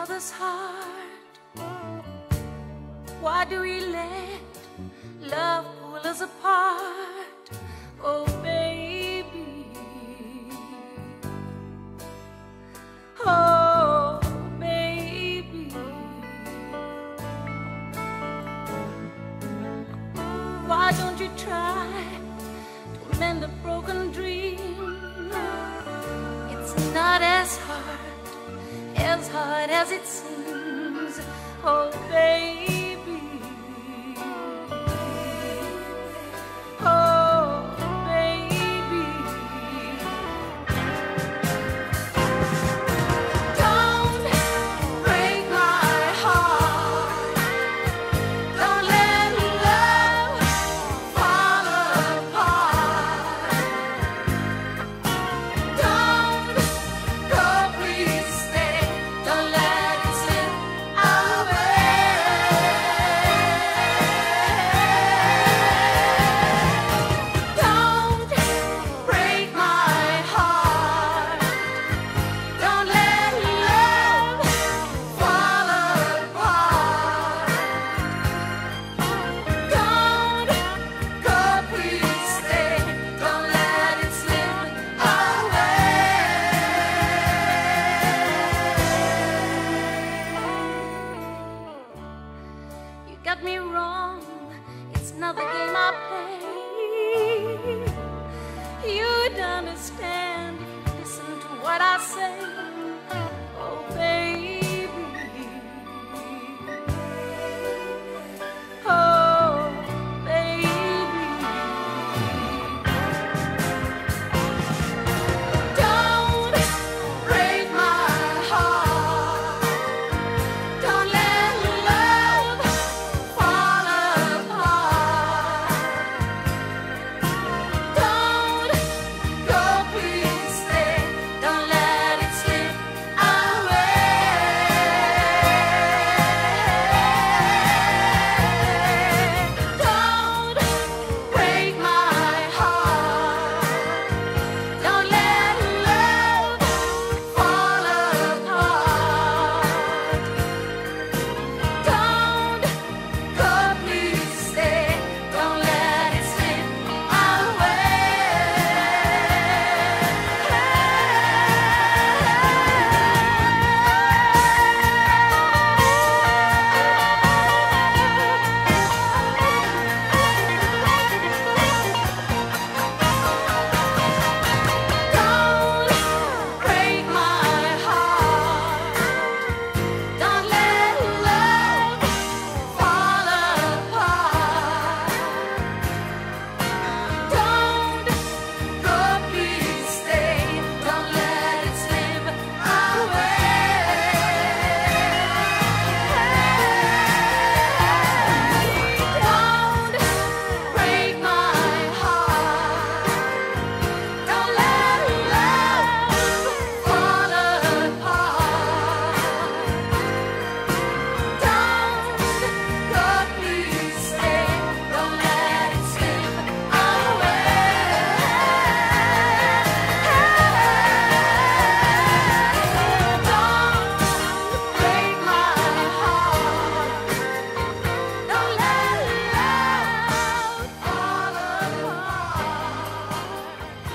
other's heart? Why do we let love pull us apart? Oh baby, oh baby, why don't you try to mend a broken dream? It's not as hard as it seems. Oh baby, oh baby, don't break my heart, don't let love fall apart, don't go, please stay, don't let it slip away. Don't break my heart, don't let love fall apart, don't go, please stay, don't let it slip away. You got me wrong, it's not the game I play. You'd understand if you listen to what I say. Oh baby, oh baby, don't break my heart, don't let love fall apart, don't go, please stay, don't let it slip away. Don't break my heart, don't let love fall apart, don't go, please stay, don't let it slip away. Don't break my heart, don't let love fall apart, don't go, please stay, don't let it slip away. Don't break my heart, don't let love fall apart, don't go, please stay, don't let it slip away. Don't break my heart, don't let love fall apart,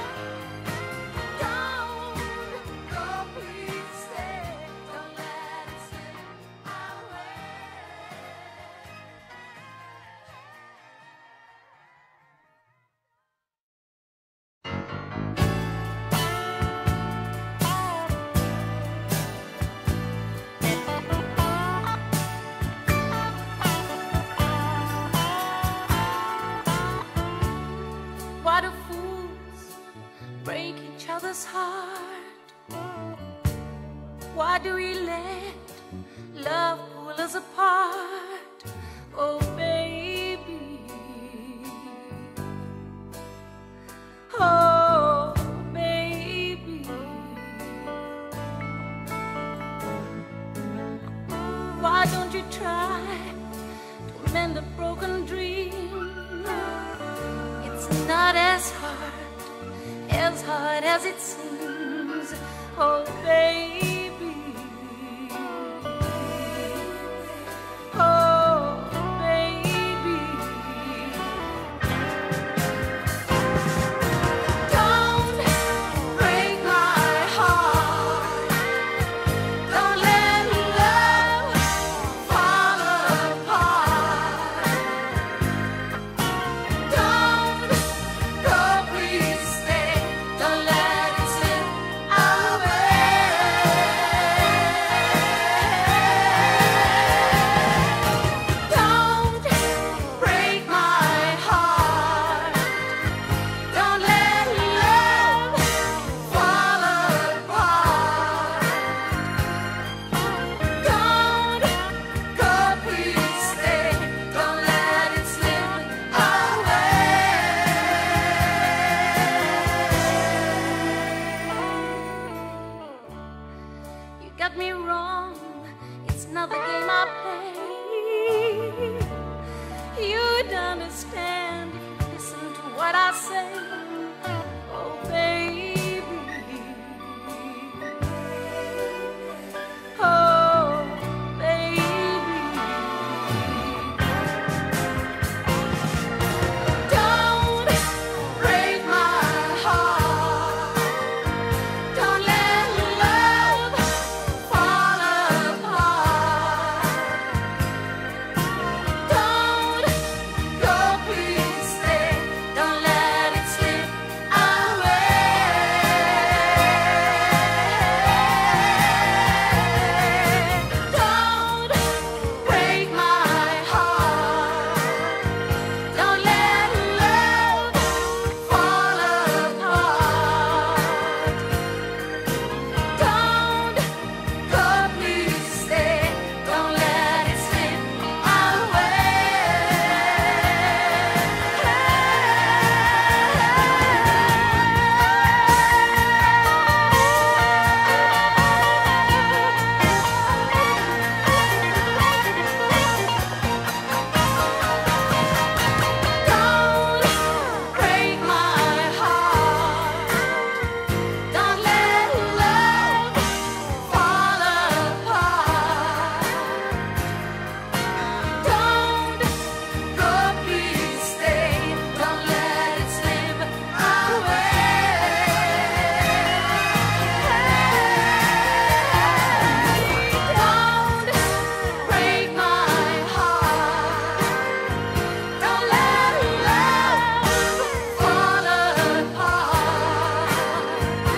don't go, please stay, don't let it slip away. Why do fools break each other's heart? Why do we let love pull us apart? Oh baby, oh baby, why don't you try to mend a broken dream? It's not as hard as it seems. Oh baby, get me wrong, it's not the game I play. You'd understand if you listen to what I say. Oh, baby. Oh, baby. Don't break my heart. Don't let love fall apart. Don't go, please stay. Don't let it slip away. Don't break my heart. Don't let love fall apart. Don't go, please stay. Don't let it slip Don't break my heart. Don't let love fall apart. Don't go, please stay. Don't let it slip away. Don't break my heart. Don't let love fall apart.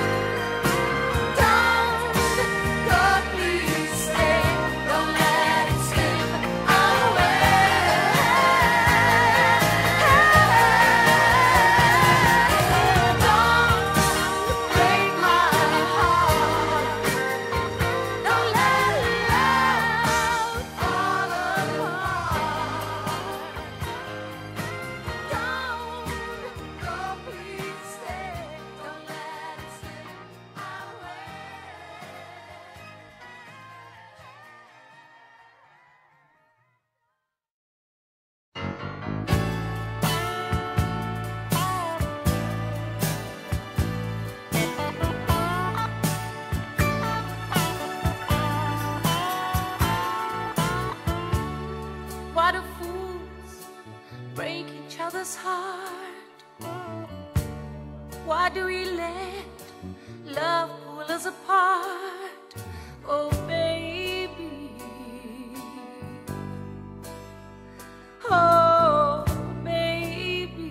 Don't go, please stay. Don't let it slip away. Don't break my heart. Don't let love fall apart. Don't go, please stay. Don't let it slip away. Why do fools break each other's heart? Why do we let love pull us apart? Oh, baby. Oh, baby.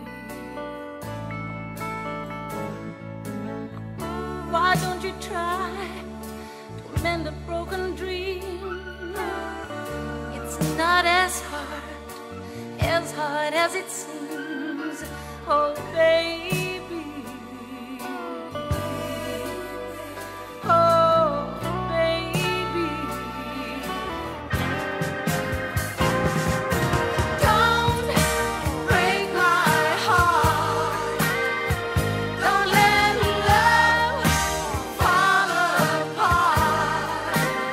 Why don't you try to mend a broken dream? It's not as hard as it seems. Oh, baby. Oh, baby. Don't break my heart. Don't let love fall apart.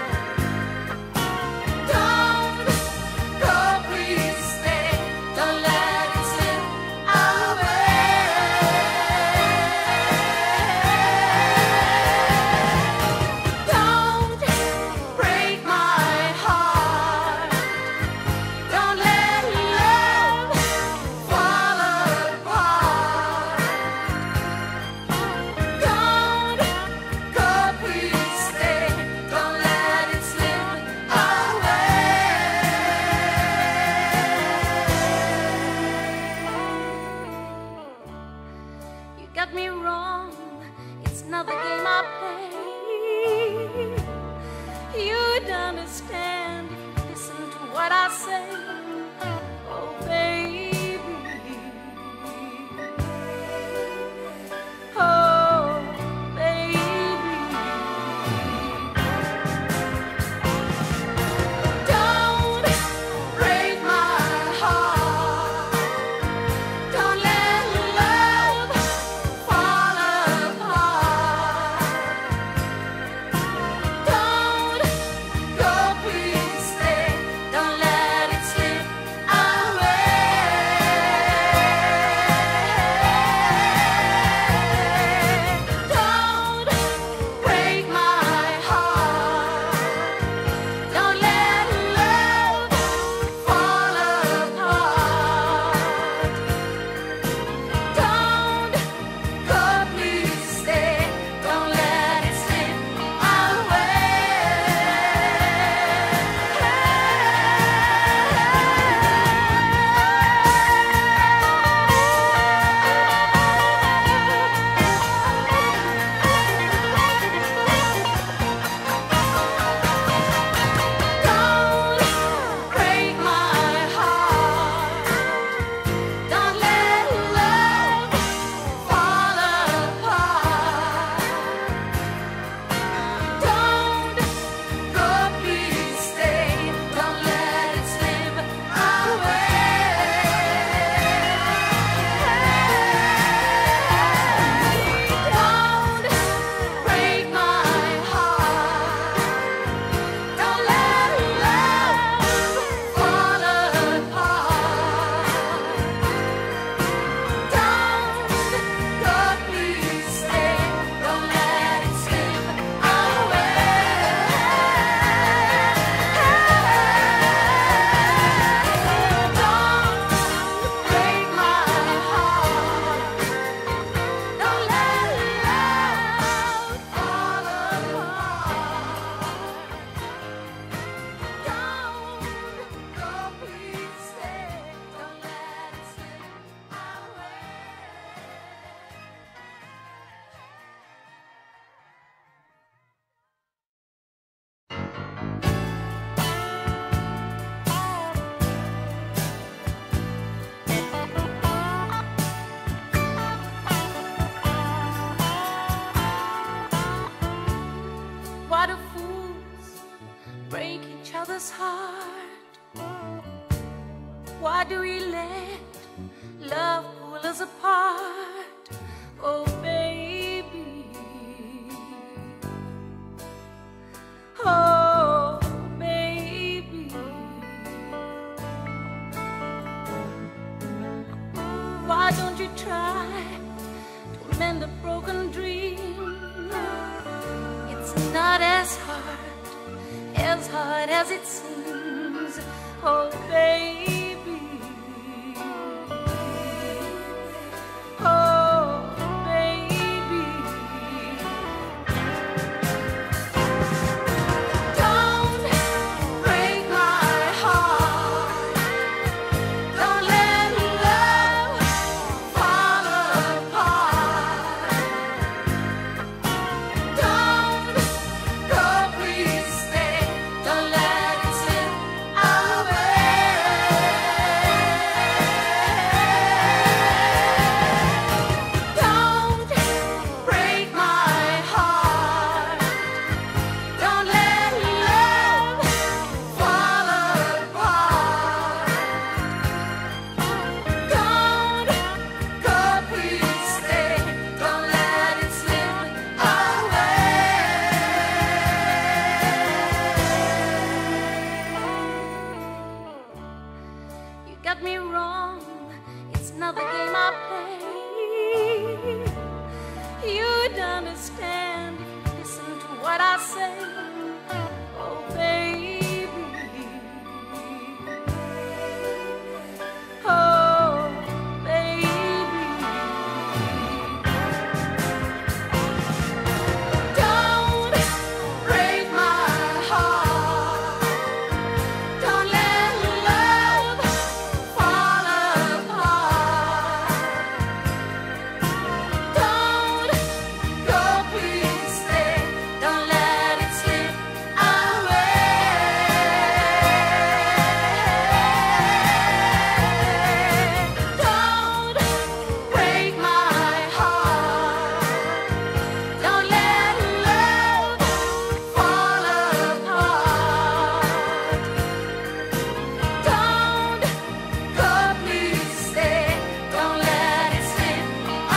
Don't go, please stay. Don't let it slip away. do fools break each other's heart? Why do we let love pull us apart? Oh baby, oh baby, why don't you try to mend a broken dream? It's not as hard as it seems. Oh baby, oh baby, don't break my heart. Don't let love fall apart. Don't go, please stay. Don't let it slip away. Don't break my heart. Don't let love fall apart. Don't go, please stay. Don't let it slip away. You got me wrong, it's not the game I play. You'd understand if you listen to what I say. Oh baby, oh baby, don't break my heart. Don't let love fall apart. Don't go, please stay. Don't let it slip away. Don't break my heart. Don't let love fall apart. Don't go, please stay. Don't let it slip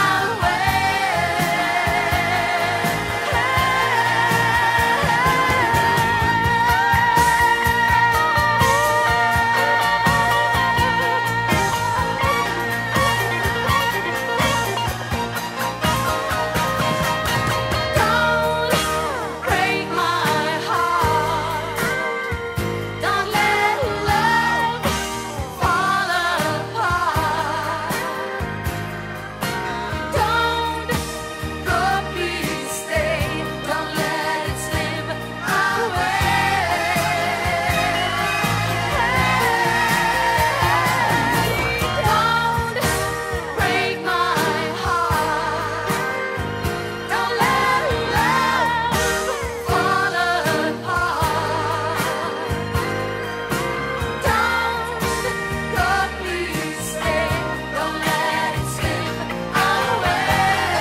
Don't break my heart. Don't let love fall apart. Don't go, please stay. Don't let it slip away. Don't break my heart. Don't let love fall apart. Don't go, please stay. Don't let it slip away.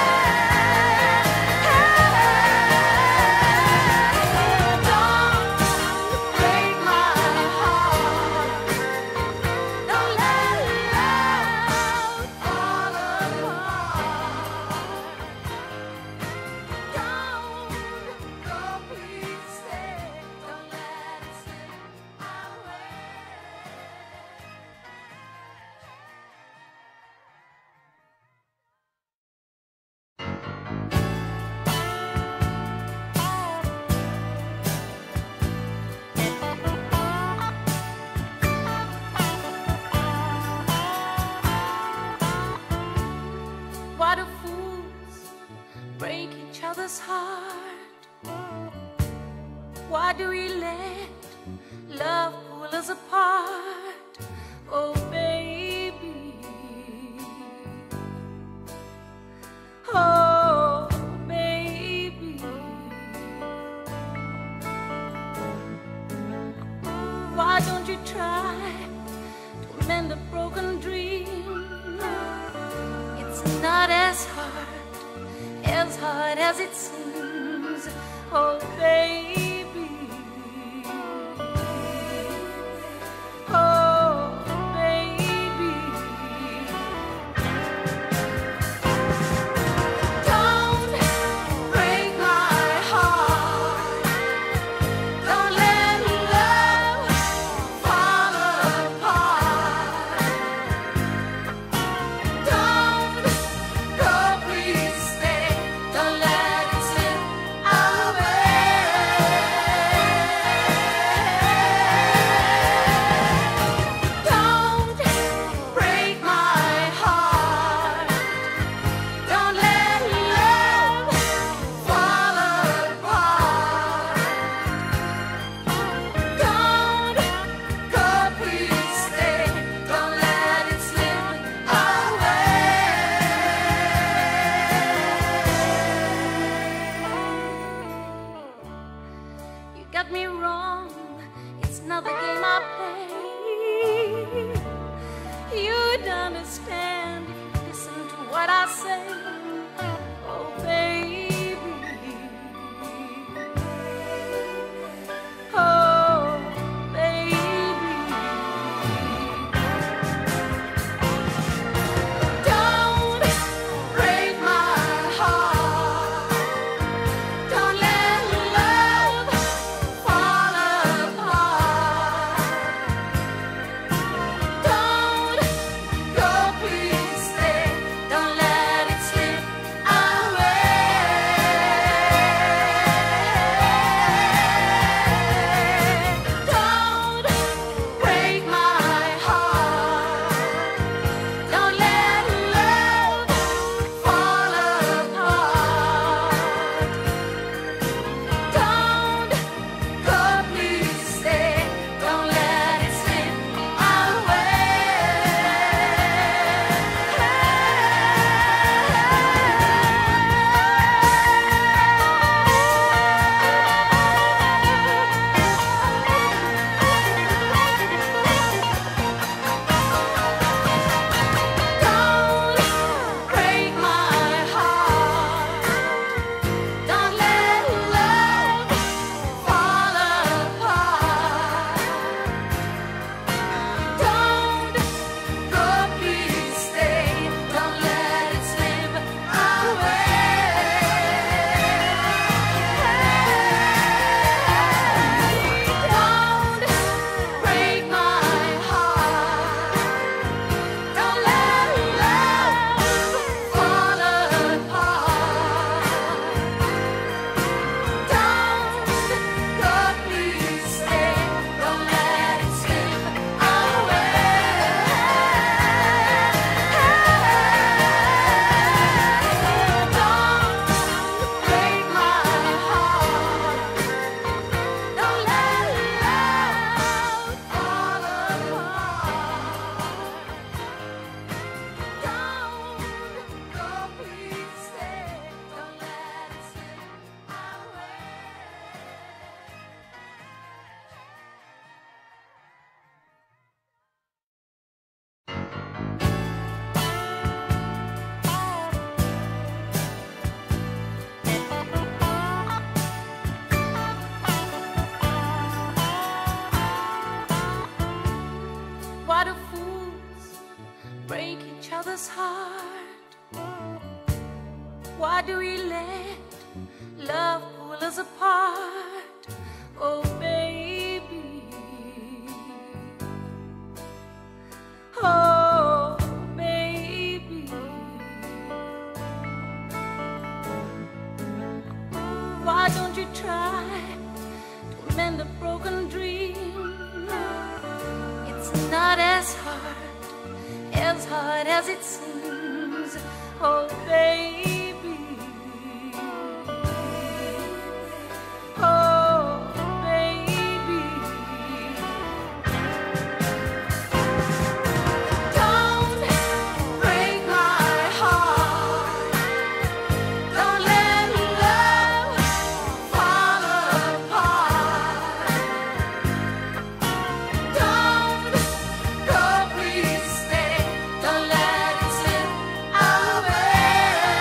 Don't break my heart. Don't let love fall apart. Don't go, please stay. Don't let it slip away. Why do fools break each other's heart? Why do we let love pull us apart? Oh baby, oh baby, why don't you try to mend a broken dream? It's not as hard as it seems. Oh, baby. Oh, baby. Don't break my heart. Don't let love fall apart. Don't go, please stay. Don't let it slip away. Don't break my heart. Don't let love fall apart. Don't go, please stay. Don't let it slip away. You got me wrong. It's not the game I play. You'd understand if you listen to what I say. Oh, baby. Oh, baby. Don't break my heart. Don't let love fall apart. Don't go, please stay. Don't let it slip away. Don't break my heart. Don't let love fall apart. Don't go, please stay. Don't let it slip Don't break my heart. Don't let love fall apart. Don't go, please stay. Don't let it slip away. Don't break my heart. Don't let love fall apart. Don't go, please stay. Don't let it slip away. Don't break my heart. Don't let love fall apart. Don't go, please stay. Don't let it slip away. Why do fools break each other's heart? Why do we let love pull us apart? Oh, baby. Oh, baby. Why don't you try to mend a broken dream? It's not as hard as it seems. Oh, baby. Oh, baby. Don't break my heart. Don't let love fall apart. Don't go, please stay. Don't let it slip away.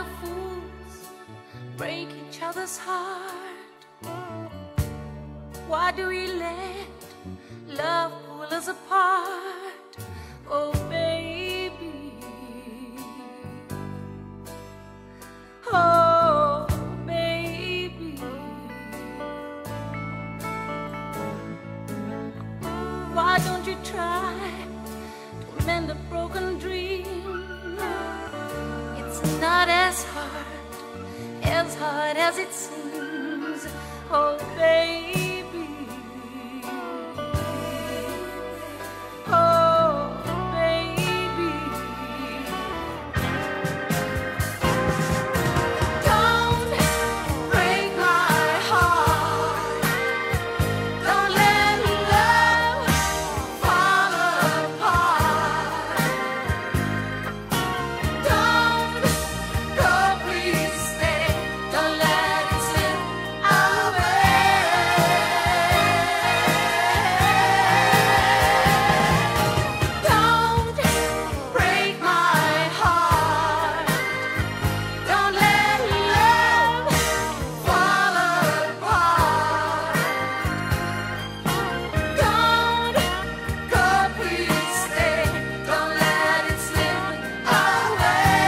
fools break each other's heart? Why do we let love pull us apart? Oh baby, oh baby, why don't you try to mend a broken dream? It's not as hard as it seems. Oh baby, oh baby, don't break my heart. Don't let love fall apart. Don't go, please stay. Don't let it slip away. Don't break my heart. Don't let love fall apart. Don't go, please stay. Don't let it slip away.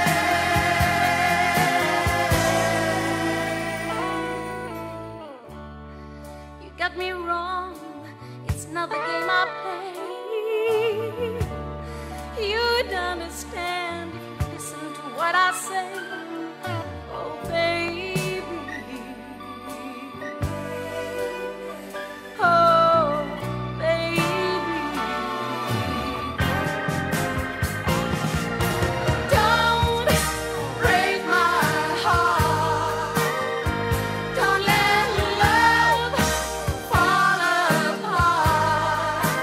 You got me wrong, it's not the game I play. You'd understand if you listen to what I say. Oh baby, oh baby, don't break my heart. Don't let love fall apart.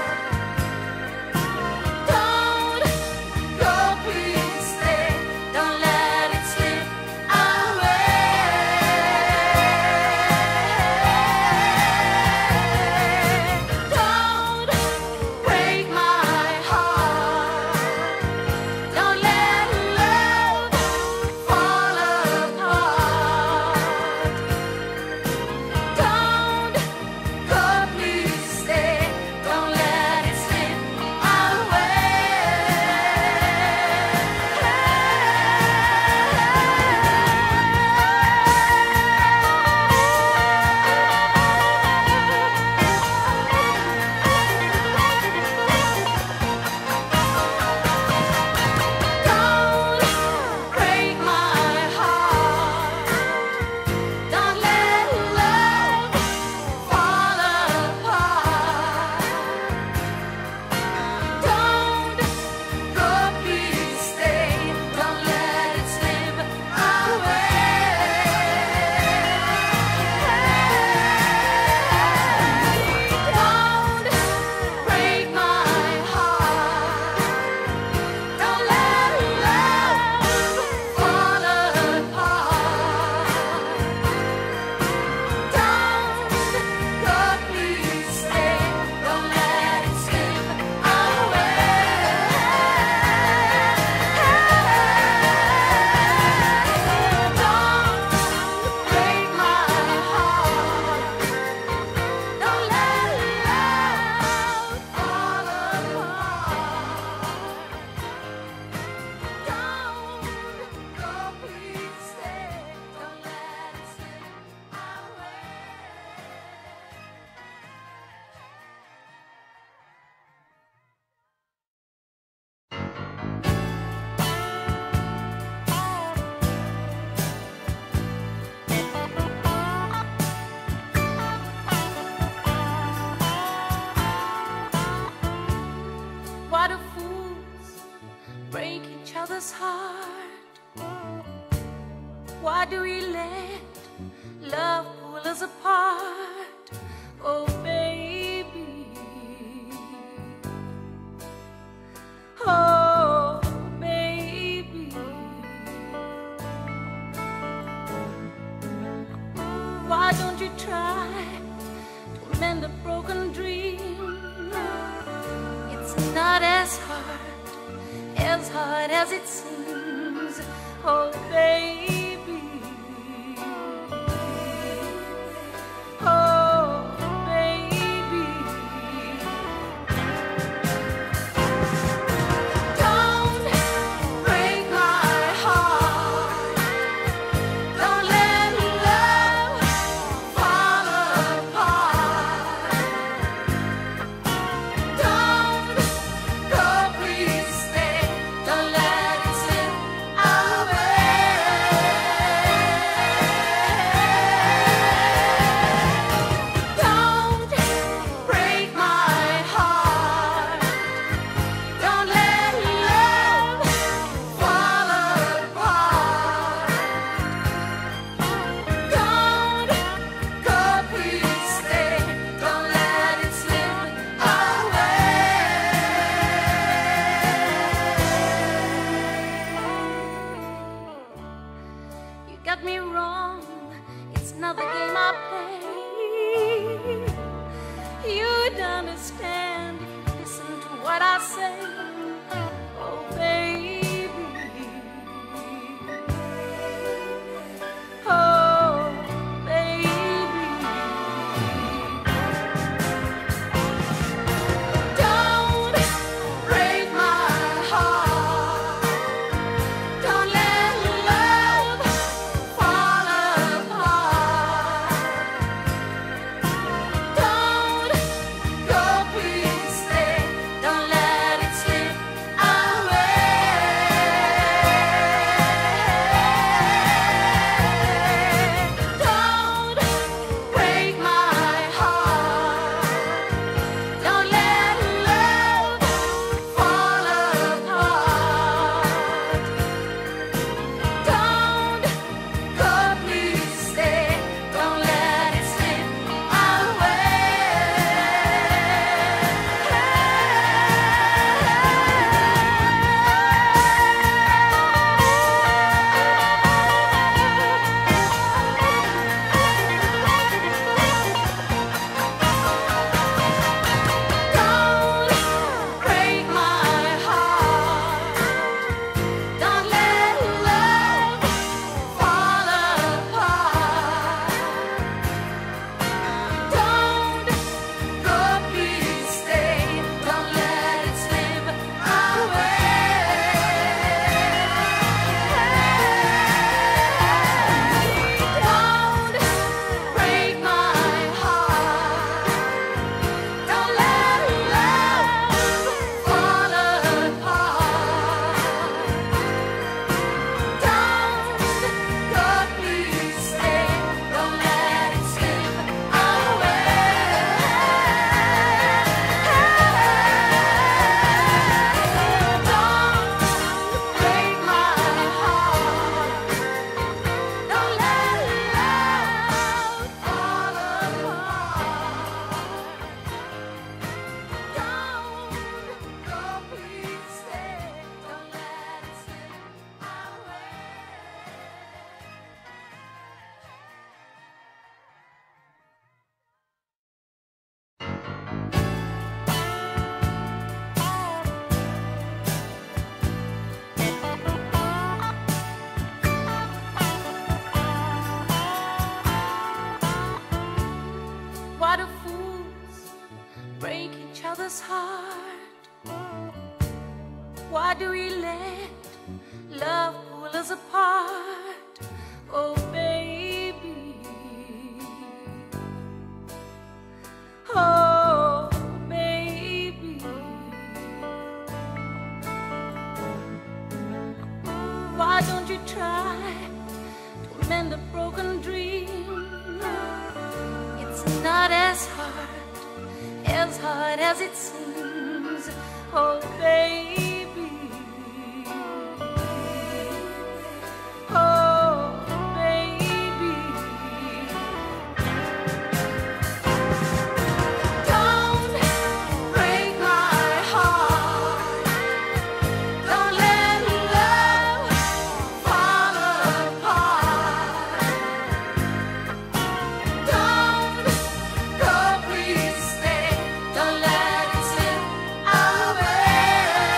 Don't go, please stay. Don't let it slip away. Don't break my heart. Don't let love fall apart. Don't go, please stay. Don't let it slip Don't break my heart. Don't let love fall apart. Don't go, please stay. Don't let it slip away. Don't break my heart. Don't let love fall apart. Don't go, please stay. Don't let it slip away. Don't break my heart. Don't let love fall apart. Don't go, please stay. Don't let it slip away. Why do fools break each other's heart? Why do we let love pull us apart? Oh baby, oh baby, why don't you try to mend a broken dream? It's not as hard as it seems. Oh, baby. Oh, baby. Don't break my heart. Don't let love fall apart. Don't go, please stay. Don't let it slip away. Don't break my heart. Don't let love fall apart. Don't go, please stay. Don't let it slip away. You got me wrong. It's not the game I play. You'd understand if you listen to what I say. Oh, baby. Oh, baby. Don't break my heart. Don't let love fall apart. Don't go, please stay. Don't let it slip away. Don't break my heart. Don't let love fall apart. Don't go, please stay. Don't let it slip Don't break my heart. Don't let love fall apart. Don't go, please stay. Don't let it slip away. Don't break my heart. Don't let love fall apart. Don't go, please stay. Don't let it slip away. Don't break my heart. Don't let love fall apart. Don't go, please stay. Don't let it slip away. Why do fools break each other's heart? Why do we let love pull us apart? Oh, baby. Oh, baby. Why don't you try to mend a broken dream? It's not as hard as it seems. Oh, baby. Oh, baby. Don't break my heart. Don't let love fall apart. Don't go, please stay. Don't let it slip away.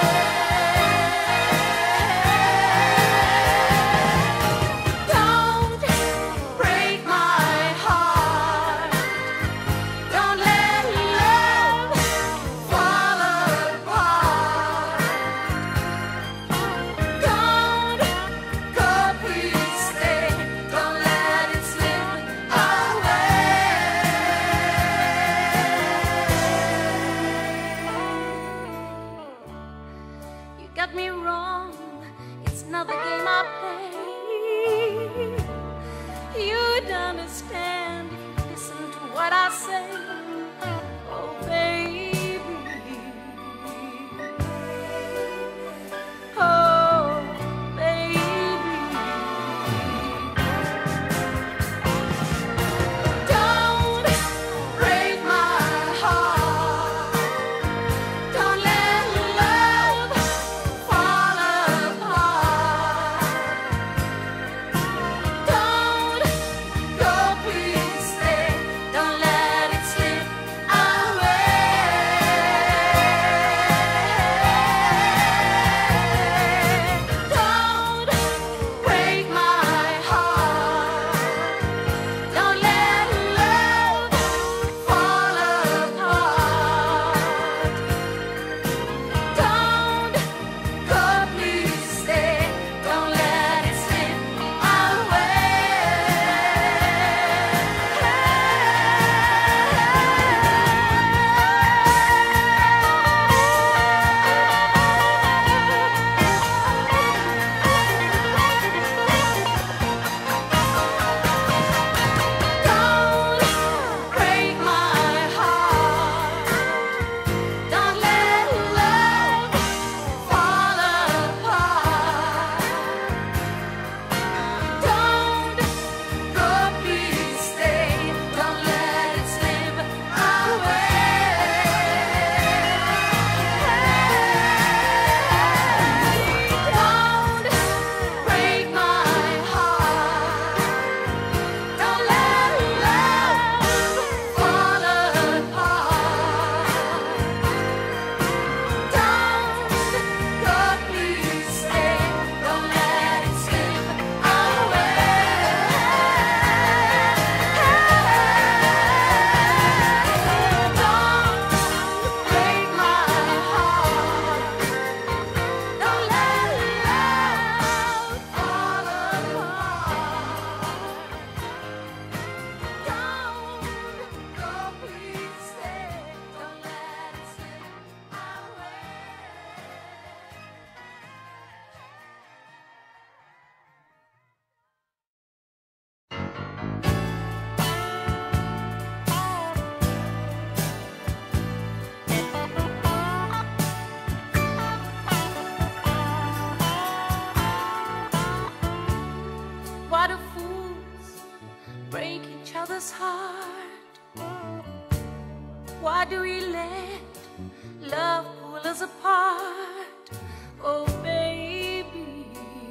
do fools break each other's heart? Why do we let love pull us apart? Oh baby,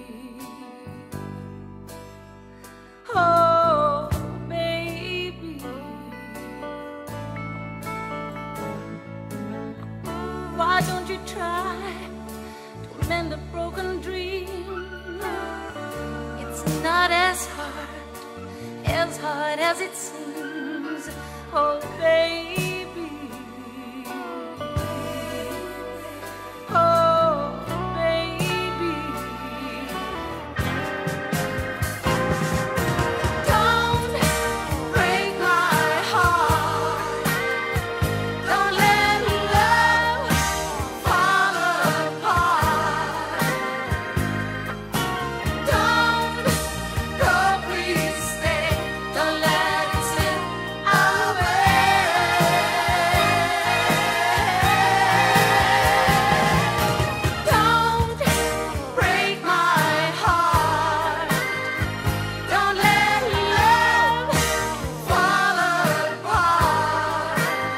oh baby, why don't you try to mend a broken dream? It's not as hard as it seems. Oh baby, oh baby, don't break my heart, don't let love fall apart, don't go, please stay, don't let it slip away. Don't break my heart, don't let love fall apart,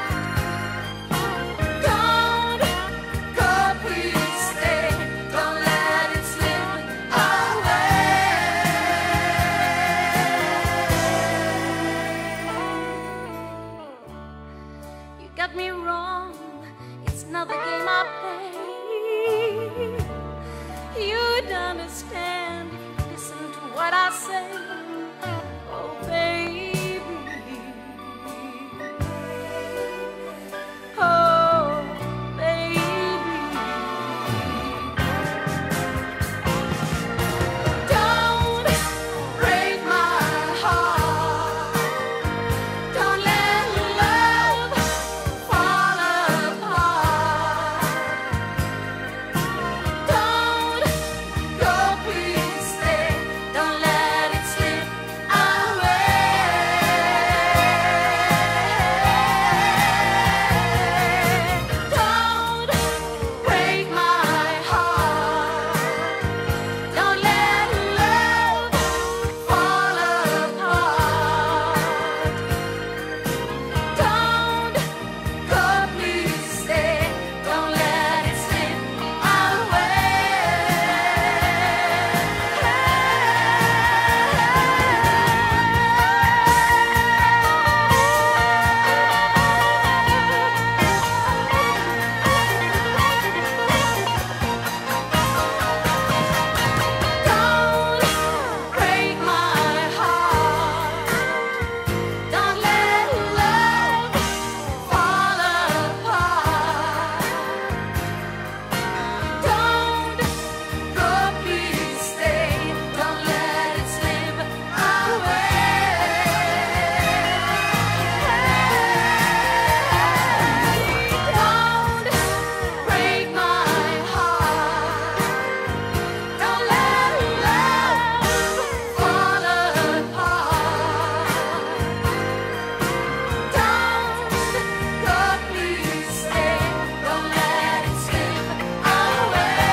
don't go, please stay, don't let it slip away. You got me wrong, it's another game I play. You'd understand if you listen to what I say. Oh baby, oh baby, don't break my heart, don't let love fall apart, don't go, please stay, don't let it slip away. Don't break my heart, don't let love fall apart, don't go, please stay, don't let it slip away. Don't break my heart, don't let love fall apart, don't go, please stay, don't let it slip away. Don't break my heart, don't let love fall apart, don't go, please stay, don't let it slip away.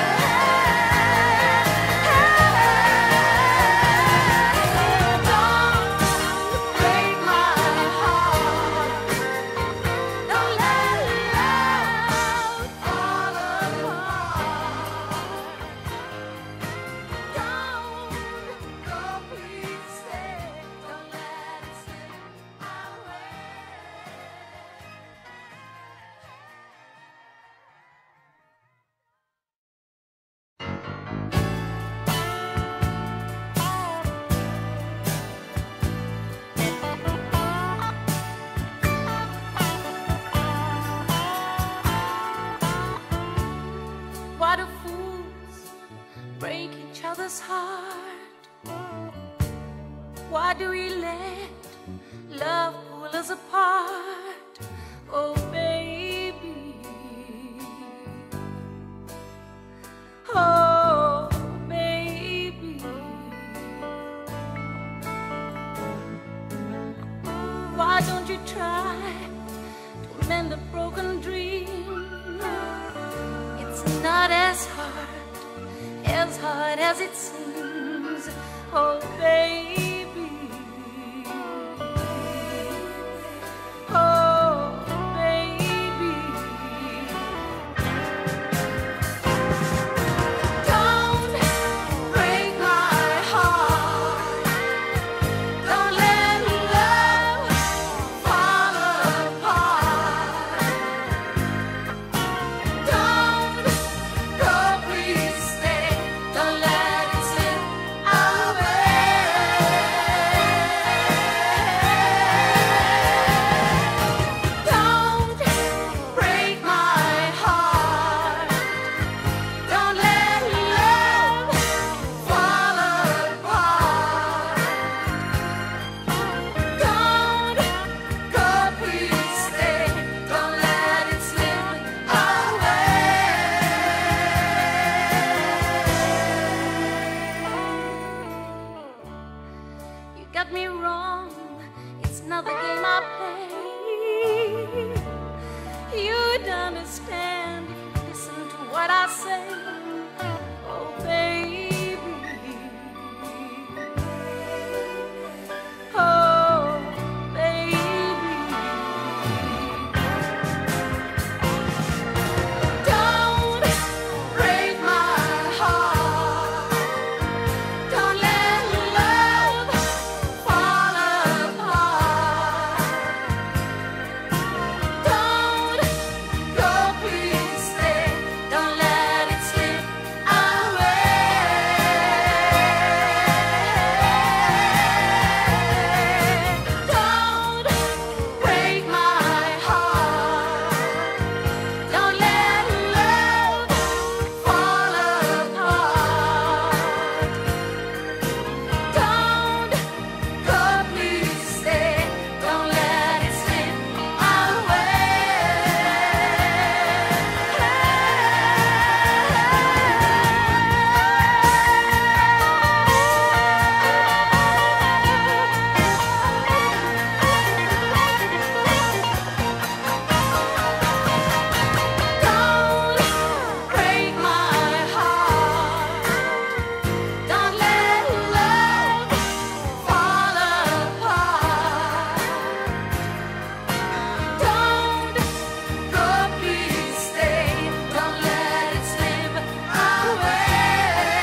Don't break my heart, don't let love fall apart, don't go, please stay, don't let it slip away. Why do fools break each other's heart? Why do we let love pull us apart? Oh baby, oh baby, why don't you try to mend a broken dream? It's not as hard as it seems. Oh, baby. Oh, baby. Don't break my heart. Don't let love fall apart. Don't go, please stay. Don't let it slip away. Don't break my heart. Don't let love fall apart. Don't go, please stay. Don't let it slip away. You got me wrong. It's another game I play. You'd understand if you listen to what I say. Oh, baby. Oh, baby. Don't break my heart. Don't let love fall apart. Don't go, please stay. Don't let it slip away. Don't break my heart. Don't let love fall apart. Don't go, please stay. Don't let it slip Don't break my heart. Don't let love fall apart. Don't go, please stay. Don't let it slip away.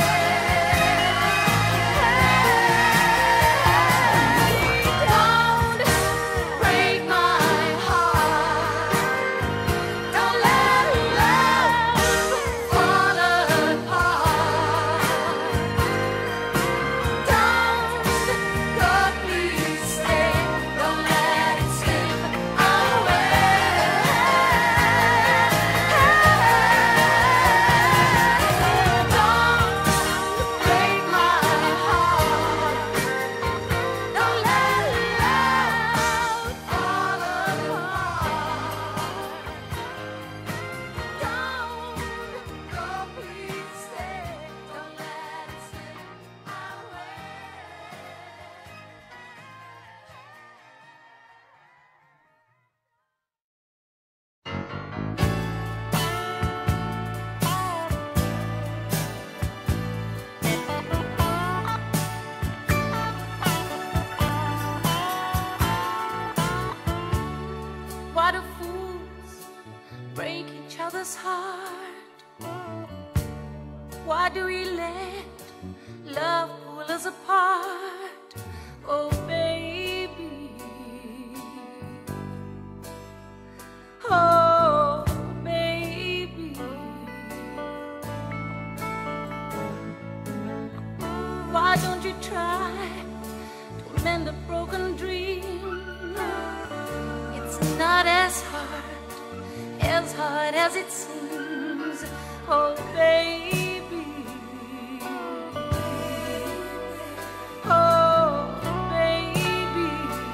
Don't break my heart. Don't let love fall apart. Don't go, please stay. Don't let it slip away. Don't break my heart. Don't let love fall apart. Don't go, please stay. Don't let it slip away. Why do fools break each other's heart? Why do we let love pull us apart? Oh, baby. Oh, baby. Why don't you try to mend a broken dream? It's not as hard as it seems. Oh, baby. Oh, baby.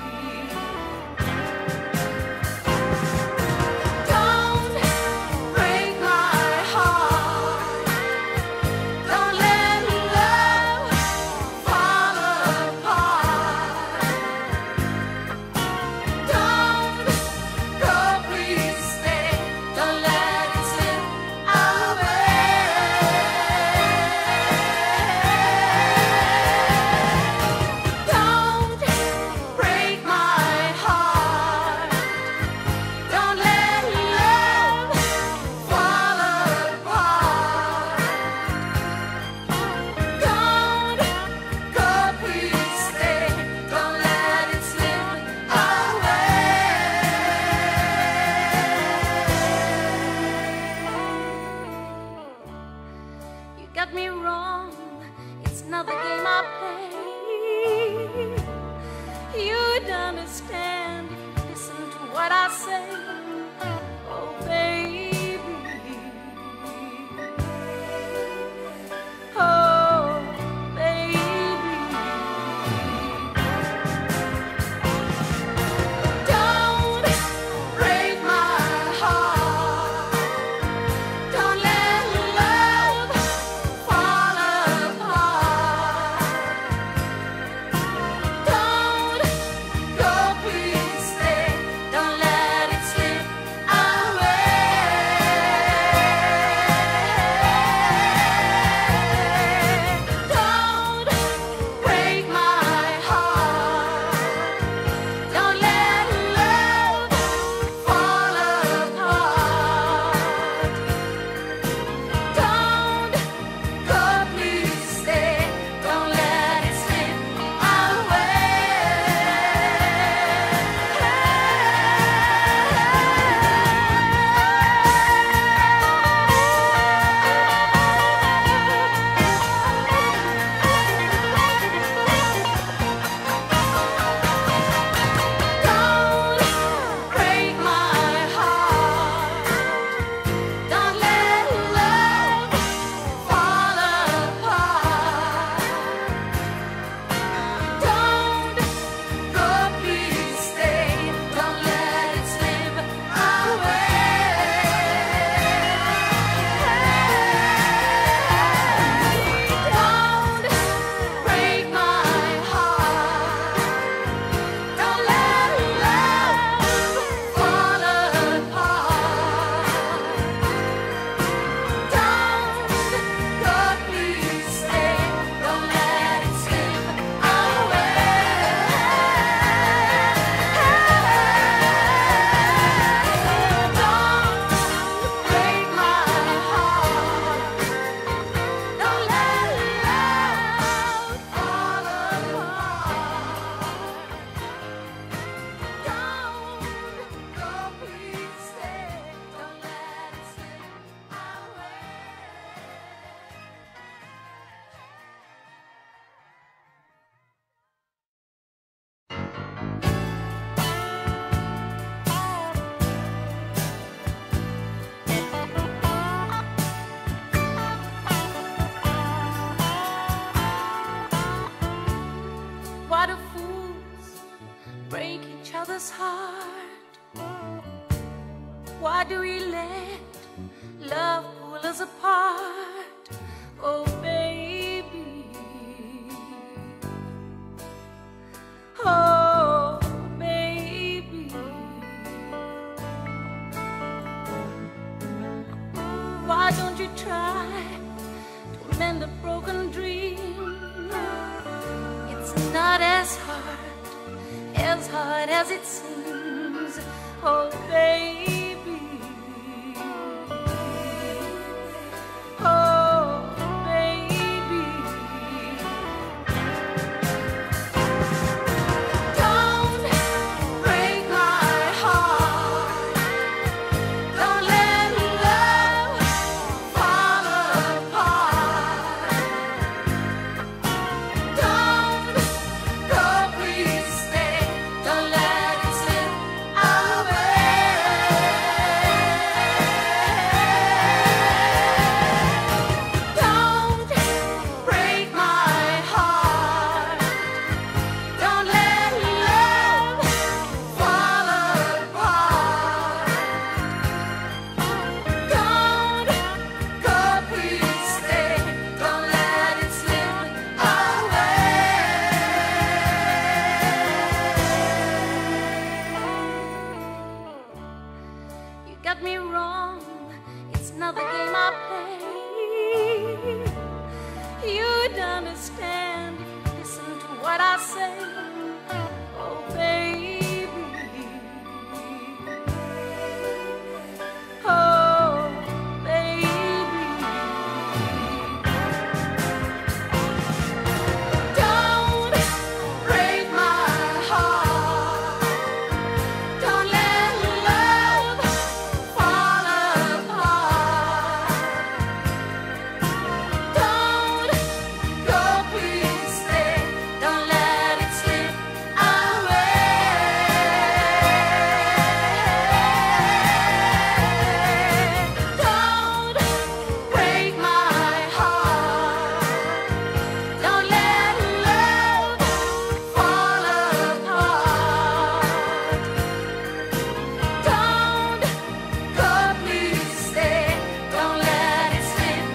Don't break my heart. Don't let love fall apart. Don't go, please stay. Don't let it slip away. Why do fools break each other's heart? Why do we let love pull us apart? Oh baby, oh baby, why don't you try to mend a broken dream? It's not as hard as it seems. Oh baby, oh baby, don't break my heart. Don't let love fall apart. Don't go, please stay. Don't let it slip away. Don't break my heart. Don't let love fall apart. Don't go, please stay. Don't let it slip away. You got me wrong, it's not the game I play. You'd understand if you listen to what I say. Oh baby, oh baby, don't break my heart. Don't let love fall apart. Don't go, please stay. Don't let it slip away. Don't break my heart. Don't let love fall apart. Don't go, please stay. Don't let it slip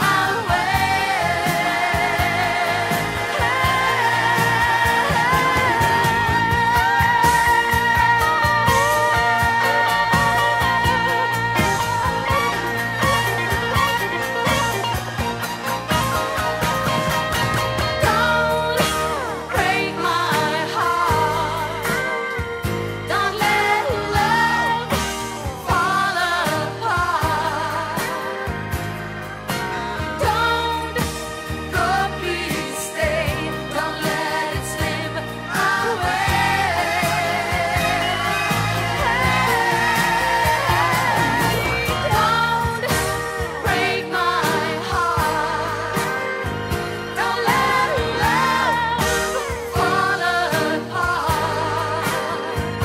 Don't break my heart. Don't let love fall apart. Don't go, please stay. Don't let it slip away. Don't break my heart. Don't let love fall apart.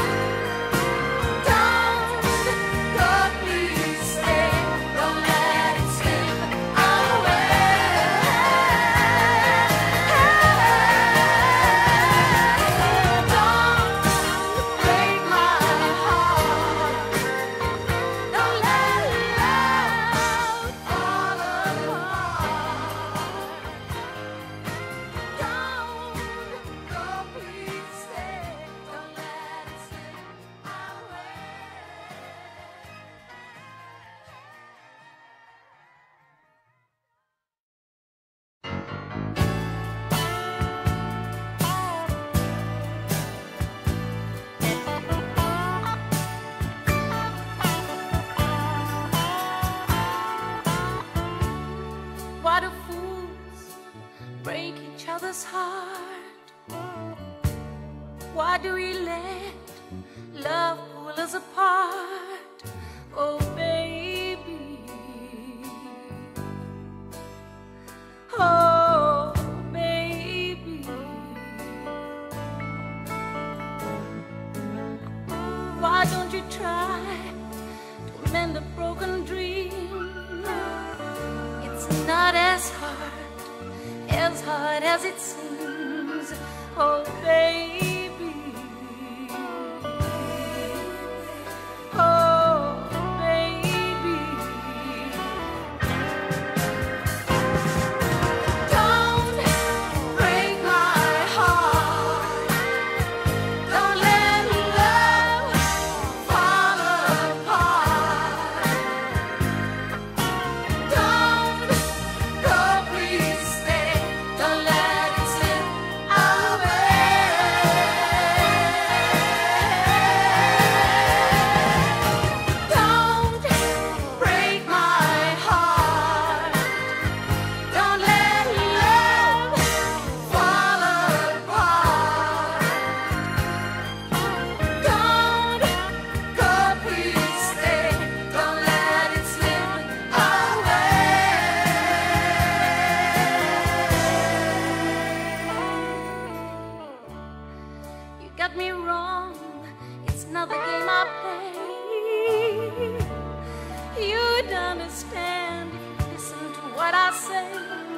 Don't go, please stay. Don't let it slip away. Don't break my heart. Don't let love fall apart. Don't go, please stay. Don't let it slip away. Why do fools break each other's heart? Why do we let love pull us apart? Oh baby, oh baby, why don't you try to mend a broken dream? It's not as hard as it seems. Oh, baby. Oh, baby. Don't break my heart. Don't let love fall apart. Don't go, please stay. Don't let it slip away. Don't break my heart. Don't let love fall apart. Don't go, please stay. Don't let it slip away. You got me wrong. It's another game I play. You'd understand if you listen to what I say.